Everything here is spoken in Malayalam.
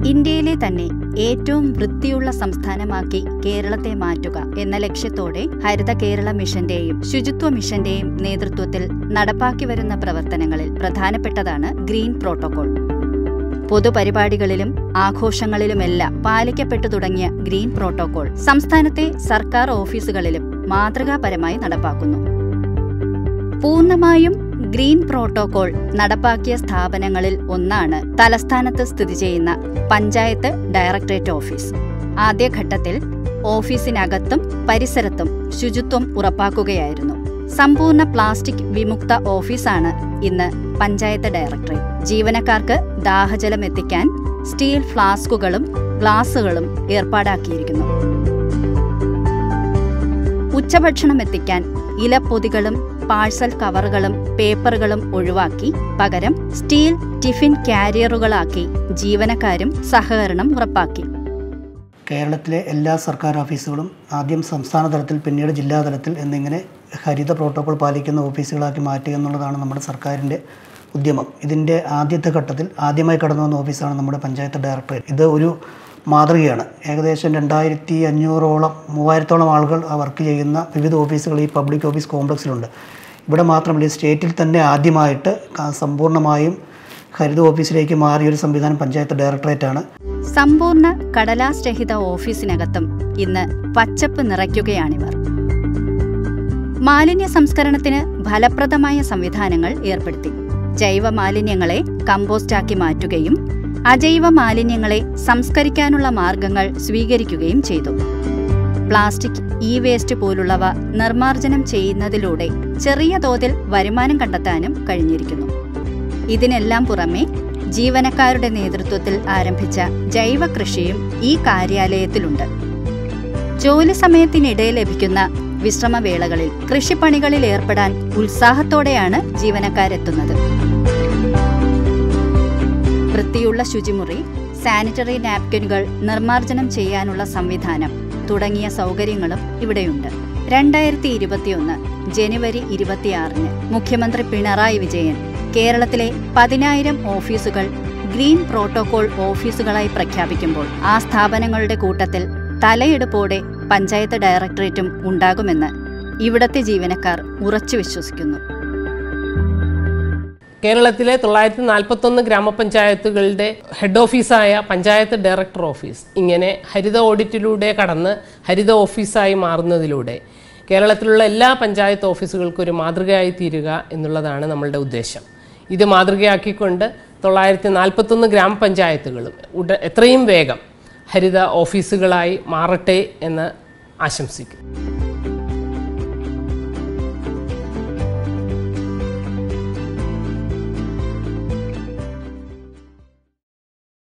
ഇന്ത്യയിലെ തന്നെ ഏറ്റവും വൃത്തിയുള്ള സംസ്ഥാനമാക്കി കേരളത്തെ മാറ്റുക എന്ന ലക്ഷ്യത്തോടെ ഹരിത കേരള മിഷന്റെയും ശുചിത്വ മിഷന്റെയും നേതൃത്വത്തിൽ നടപ്പാക്കി വരുന്ന പ്രവർത്തനങ്ങളിൽ പ്രധാനപ്പെട്ടതാണ് ഗ്രീൻ പ്രോട്ടോകോൾ. പൊതുപരിപാടികളിലും ആഘോഷങ്ങളിലുമെല്ലാം പാലിക്കപ്പെട്ടു തുടങ്ങിയ ഗ്രീൻ പ്രോട്ടോകോൾ സംസ്ഥാനത്തെ സർക്കാർ ഓഫീസുകളിലും മാതൃകാപരമായി നടപ്പാക്കുന്നു. പൂർണ്ണമായും ഗ്രീൻ പ്രോട്ടോകോൾ നടപ്പാക്കിയ സ്ഥാപനങ്ങളിൽ ഒന്നാണ് തലസ്ഥാനത്ത് സ്ഥിതി ചെയ്യുന്ന പഞ്ചായത്ത് ഡയറക്ടറേറ്റ് ഓഫീസ്. ആദ്യഘട്ടത്തിൽ ഓഫീസിനകത്തും പരിസരത്തും ശുചിത്വം ഉറപ്പാക്കുകയായിരുന്നു. സമ്പൂർണ്ണ പ്ലാസ്റ്റിക് വിമുക്ത ഓഫീസാണ് ഇന്ന് പഞ്ചായത്ത് ഡയറക്ടറേറ്റ്. ജീവനക്കാർക്ക് ദാഹജലം എത്തിക്കാൻ സ്റ്റീൽ ഫ്ലാസ്കുകളും ഗ്ലാസുകളും ഏർപ്പാടാക്കിയിരിക്കുന്നു. ഉച്ചഭക്ഷണം എത്തിക്കാൻ ഇലപ്പൊതികളും പാഴ്സൽ കവറുകളും പേപ്പറുകളും ഒഴിവാക്കി പകരം സ്റ്റീൽ ടിഫിൻ കാരിയറുകളാക്കി ജീവനക്കാരും സഹകരണം ഉറപ്പാക്കി. കേരളത്തിലെ എല്ലാ സർക്കാർ ഓഫീസുകളും ആദ്യം സംസ്ഥാന തലത്തിൽ പിന്നീട് ജില്ലാതലത്തിൽ എന്നിങ്ങനെ ഹരിത പ്രോട്ടോകോൾ പാലിക്കുന്ന ഓഫീസുകളാക്കി മാറ്റുക എന്നുള്ളതാണ് നമ്മുടെ സർക്കാരിൻ്റെ ഉദ്യമം. ഇതിൻ്റെ ആദ്യത്തെ ഘട്ടത്തിൽ ആദ്യമായി കടന്നു വന്ന ഓഫീസാണ് നമ്മുടെ പഞ്ചായത്ത് ഡയറക്ടറേറ്റ്. ഇത് ഒരു മാതൃകയാണ്. ഏകദേശം 2500ഓളം 3000ഓളം ആളുകൾ വർക്ക് ചെയ്യുന്ന വിവിധ ഓഫീസുകൾ ഈ പബ്ലിക് ഓഫീസ് കോംപ്ലക്സിലുണ്ട്. ഇവിടെ മാത്രമല്ല, സ്റ്റേറ്റിൽ തന്നെ ആദ്യമായിട്ട് സമ്പൂർണ്ണമായും ഹരിത ഓഫീസിലേക്ക് മാറിയൊരു സംവിധാനം പഞ്ചായത്ത് ഡയറക്ടറേറ്റാണ്. സമ്പൂർണ്ണ കടലാസ് രഹിത ഓഫീസിനകത്തും ഇന്ന് പച്ചപ്പ് നിറയ്ക്കുകയാണിവർ. മാലിന്യ സംസ്കരണത്തിന് ഫലപ്രദമായ സംവിധാനങ്ങൾ ഏർപ്പെടുത്തി. ജൈവ മാലിന്യങ്ങളെ കമ്പോസ്റ്റാക്കി മാറ്റുകയും അജൈവ മാലിന്യങ്ങളെ സംസ്കരിക്കാനുള്ള മാർഗങ്ങൾ സ്വീകരിക്കുകയും ചെയ്തു. പ്ലാസ്റ്റിക്, ഇ വേസ്റ്റ് പോലുള്ളവ നിർമ്മാർജ്ജനം ചെയ്യുന്നതിലൂടെ ചെറിയ തോതിൽ വരുമാനം കണ്ടെത്താനും കഴിഞ്ഞിരിക്കുന്നു. ഇതിനെല്ലാം പുറമെ ജീവനക്കാരുടെ നേതൃത്വത്തിൽ ആരംഭിച്ച ജൈവ കൃഷിയും ഈ കാര്യാലയത്തിലുണ്ട്. ജോലി സമയത്തിനിടെ ലഭിക്കുന്ന വിശ്രമവേളകളിൽ കൃഷിപ്പണികളിൽ ഏർപ്പെടാൻ ഉത്സാഹത്തോടെയാണ് ജീവനക്കാരെത്തുന്നത്. വൃത്തിയുള്ള ശുചിമുറി, സാനിറ്ററി നാപ്കിനുകൾ നിർമ്മാർജ്ജനം ചെയ്യാനുള്ള സംവിധാനം തുടങ്ങിയ സൗകര്യങ്ങളും ഇവിടെയുണ്ട്. 2021 ജനുവരി 26 മുഖ്യമന്ത്രി പിണറായി വിജയൻ കേരളത്തിലെ 10,000 ഓഫീസുകൾ ഗ്രീൻ പ്രോട്ടോകോൾ ഓഫീസുകളായി പ്രഖ്യാപിക്കുമ്പോൾ ആ സ്ഥാപനങ്ങളുടെ കൂട്ടത്തിൽ തലയെടുപ്പോടെ പഞ്ചായത്ത് ഡയറക്ടറേറ്റും ഉണ്ടാകുമെന്ന് ഇവിടത്തെ ജീവനക്കാർ ഉറച്ചു വിശ്വസിക്കുന്നു. കേരളത്തിലെ 941 ഗ്രാമപഞ്ചായത്തുകളുടെ ഹെഡ് ഓഫീസായ പഞ്ചായത്ത് ഡയറക്ടർ ഓഫീസ് ഇങ്ങനെ ഹരിത ഓഡിറ്റിലൂടെ കടന്ന് ഹരിത ഓഫീസായി മാറുന്നതിലൂടെ കേരളത്തിലുള്ള എല്ലാ പഞ്ചായത്ത് ഓഫീസുകൾക്കും ഒരു മാതൃകയായി തീരുക എന്നുള്ളതാണ് നമ്മളുടെ ഉദ്ദേശം. ഇത് മാതൃകയാക്കിക്കൊണ്ട് 941 ഗ്രാമപഞ്ചായത്തുകളും എത്രയും വേഗം ഹരിത ഓഫീസുകളായി മാറട്ടെ എന്ന് ആശംസിക്കുന്നു.